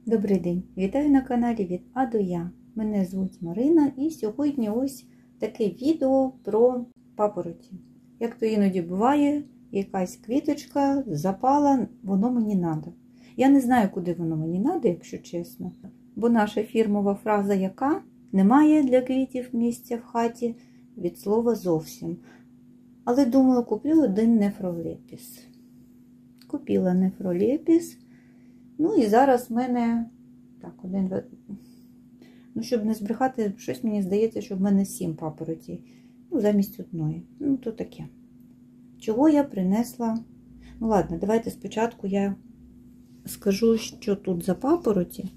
Добрий день! Вітаю на каналі від А до Я. Мене звуть Марина і сьогодні ось таке відео про папороті. Як то іноді буває, якась квіточка запала, воно мені надо. Я не знаю, куди воно мені надо, якщо чесно. Бо наша фірмова фраза яка? Немає для квітів місця в хаті від слова зовсім. Але думала, куплю один нефролепіс. Купила нефролепіс. Ну і зараз в мене, щоб не збрехати, щось мені здається, що в мене 7 папоротей. Замість одної. То таке. Чого я принесла? Ладно, давайте спочатку я скажу, що тут за папороті.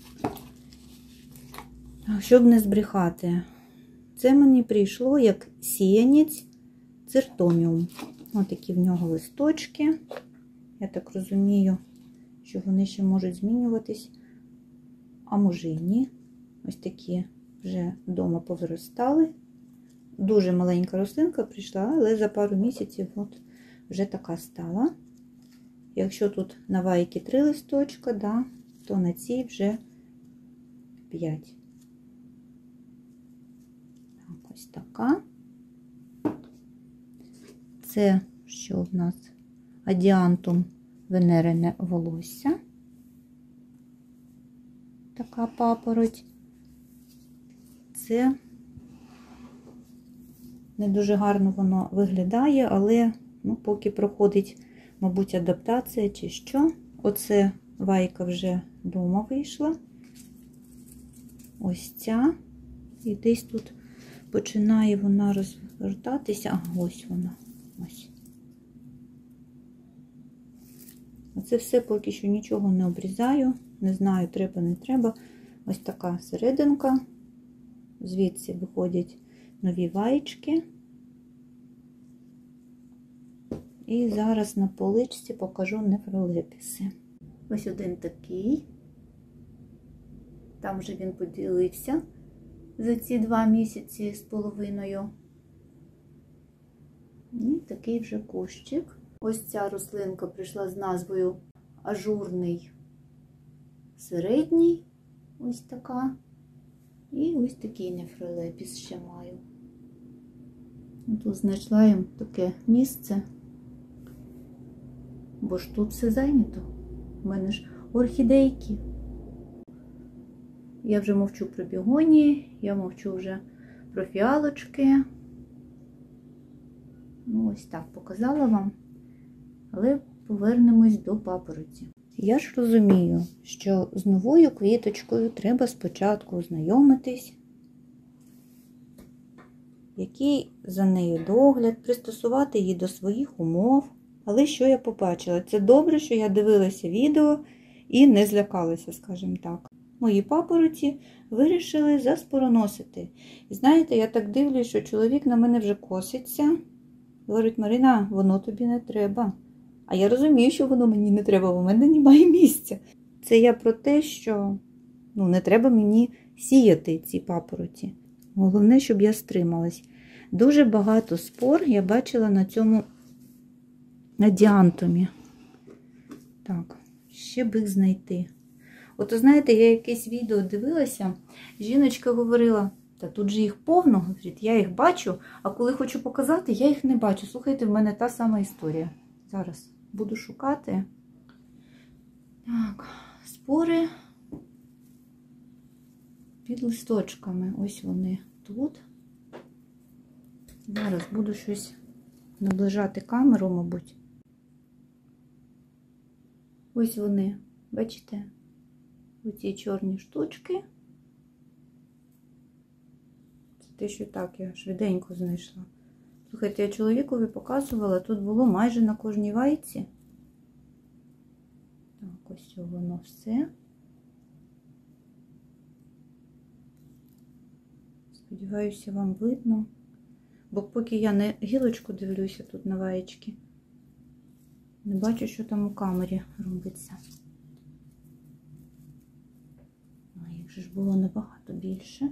Щоб не збрехати. Це мені прийшло як сіянець циртоміум. Ось такі в нього листочки. Я так розумію, що вони ще можуть змінюватись, а може і ні. Ось такі вже вдома повиростали. Дуже маленька рослинка прийшла, але за пару місяців вже така стала. Якщо тут на вайки 3 листочка, то на цій вже 5. Так, ось така. Це що в нас? Адіантум венерине волосся. Така папороть. Це не дуже гарно воно виглядає, але поки проходить, мабуть, адаптація чи що. Оце вайка вже вдома вийшла. Ось ця. І десь тут починає вона розвертатися. Ось вона. Ось. Оце все поки що нічого не обрізаю. Не знаю, треба, не треба. Ось така серединка. Звідси виходять нові ваєчки. І зараз на поличці покажу нефролепіси. Ось один такий. Там вже він поділився за ці 2 місяці з половиною. І такий вже кущик. Ось ця рослинка прийшла з назвою ажурний середній. Ось така. І ось такий нефролепіс ще маю. Тут знайшла їм таке місце. Бо ж тут все зайнято. У мене ж орхідейки. Я вже мовчу про бігонії, я мовчу вже про фіалочки. Ось так показала вам. Але повернемось до папороті. Я ж розумію, що з новою квіточкою треба спочатку ознайомитись, який за нею догляд, пристосувати її до своїх умов. Але що я побачила? Це добре, що я дивилася відео і не злякалася, скажімо так. Мої папороті вирішили заспороносити. І знаєте, я так дивлюсь, що чоловік на мене вже коситься. Говорить: Марина, воно тобі не треба. А я розумію, що воно мені не треба, бо в мене немає місця. Це я про те, що не треба мені сіяти ці папороті. Головне, щоб я стрималась. Дуже багато спор я бачила на цьому адіантумі. Так, ще б їх знайти. Знаєте, я якесь відео дивилася, жіночка говорила: та тут же їх повно, говорить, я їх бачу, а коли хочу показати, я їх не бачу. Слухайте, в мене та сама історія. Зараз буду шукати. Так, спори під листочками. Ось вони тут. Зараз буду щось наближати камеру, мабуть. Ось вони, бачите? Оці чорні штучки. Це те, що так я швиденько знайшла. Слухайте, я чоловікові показувала, тут було майже на кожній вайці. Так, ось воно все. Сподіваюся, вам видно. Бо поки я на гілочку дивлюся тут на ваєчки, не бачу, що там у камері робиться. А їх же ж було набагато більше.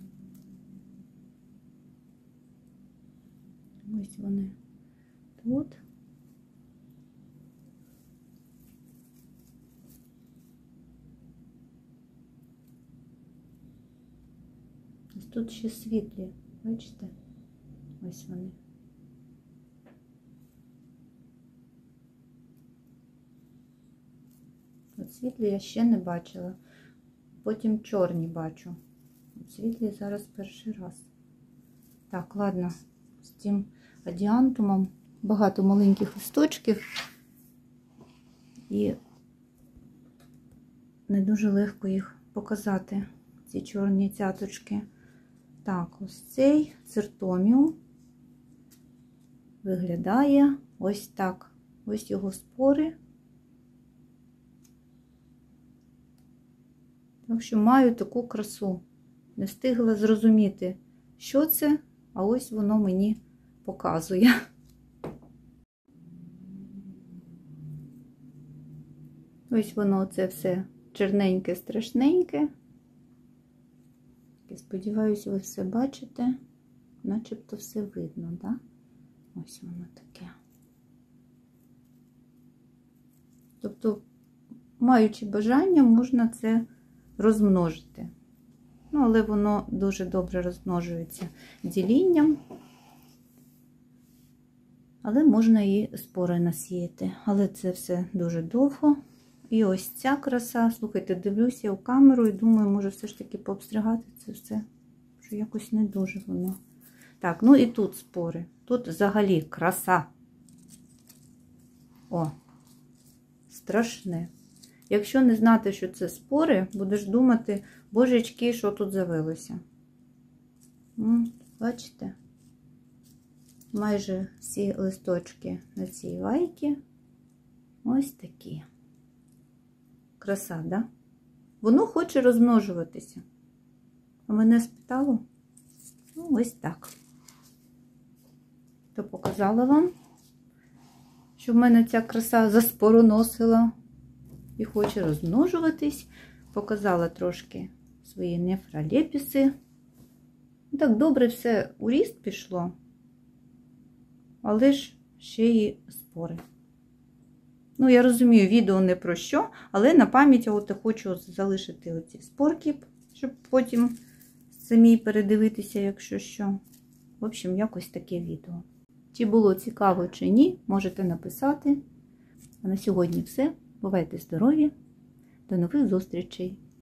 Ось вони тут. Ось тут ще світлі, бачите? Ось вони. От світлі я ще не бачила. Потім чорні бачу. От світлі зараз перший раз. Так, ладно, з цим адіантумом багато маленьких листочків і не дуже легко їх показати, ці чорні цяточки. Так, ось цей циртоміум виглядає ось так. Ось його спори. Так що маю таку красу. Не встигла зрозуміти, що це, а ось воно мені показує. Ось воно це все чорненьке, страшненьке. Я сподіваюся, ви все бачите. Начебто все видно, так? Да? Ось воно таке. Тобто, маючи бажання, можна це розмножити. Ну, але воно дуже добре розмножується ділінням. Але можна і спори насіяти. Але це все дуже довго. І ось ця краса, слухайте, дивлюся у камеру і думаю, може все ж таки пообстригати це все. Що якось не дуже воно. Так, ну і тут спори. Тут взагалі краса. О, страшне. Якщо не знати, що це спори, будеш думати, божечки, що тут завелося. Бачите? Майже всі листочки на цій лайці ось такі. Краса, да? Воно хоче розмножуватися. А мене спитало? Ну, ось так. То показала вам, що в мене ця краса заспороносила і хоче розмножуватись. Показала трошки свої нефролепіси. Так добре все у ріст пішло, але ж ще й спори. Ну, я розумію, відео не про що, але на пам'ять от хочу залишити оці спорки, щоб потім самі передивитися, якщо що. В общем, якось таке відео. Чи було цікаво, чи ні, можете написати. А на сьогодні все. Бувайте здорові. До нових зустрічей!